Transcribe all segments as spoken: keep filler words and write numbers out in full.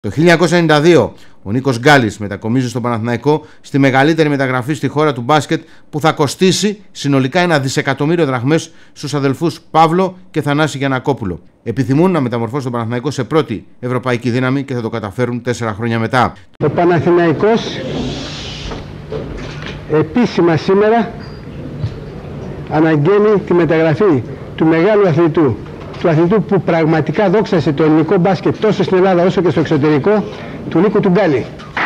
Το χίλια εννιακόσια ενενήντα δύο ο Νίκος Γκάλης μετακομίζει στον Παναθηναϊκό στη μεγαλύτερη μεταγραφή στη χώρα του μπάσκετ που θα κοστίσει συνολικά ένα δισεκατομμύριο δραχμές στους αδελφούς Παύλο και Θανάση Γιαννακόπουλο. Επιθυμούν να μεταμορφώσουν τον Παναθηναϊκό σε πρώτη ευρωπαϊκή δύναμη και θα το καταφέρουν τέσσερα χρόνια μετά. Ο Παναθηναϊκός επίσημα σήμερα αναγγέλει τη μεταγραφή του μεγάλου αθλητού, του αθλητού που πραγματικά δόξασε το ελληνικό μπάσκετ τόσο στην Ελλάδα όσο και στο εξωτερικό, του Νίκου του Γκάλη.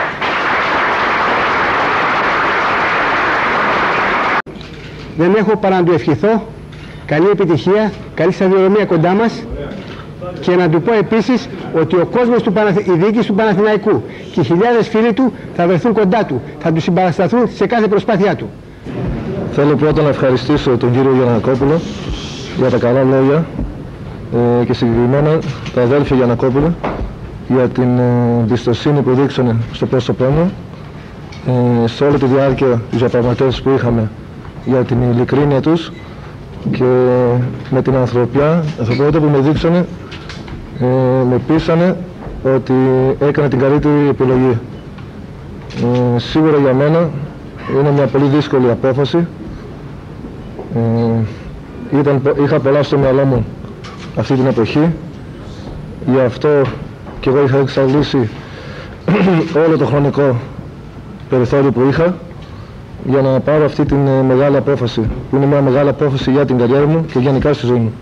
Δεν έχω παρά να του ευχηθώ καλή επιτυχία, καλή σταδιοδρομία κοντά μας και να του πω επίσης ότι ο κόσμος του Παναθ... η διοίκηση του Παναθηναϊκού και οι χιλιάδες φίλοι του θα βρεθούν κοντά του, θα του συμπαρασταθούν σε κάθε προσπάθειά του. Θέλω πρώτα να ευχαριστήσω τον κύριο Γιαννακόπουλο για τα καλά λόγια ε, και συγκεκριμένα τα αδέλφια Γιαννακόπουλο για την εμπιστοσύνη που δείξανε στο πρόσωπό μου ε, σε όλη τη διάρκεια της διαπραγματεύσης που είχαμε, για την ειλικρίνεια τους και με την ανθρωπιά, ανθρωπότητα που με δείξανε, ε, με πείσανε ότι έκανα την καλύτερη επιλογή. Ε, σίγουρα για μένα είναι μια πολύ δύσκολη απόφαση. Ε, ήταν, είχα πολλά στο μυαλό μου αυτή την εποχή, γι' αυτό και εγώ είχα εξαντλήσει όλο το χρονικό περιθώριο που είχα για να πάρω αυτή την μεγάλη απόφαση, που είναι μια μεγάλη απόφαση για την καριέρα μου και γενικά στη ζωή μου.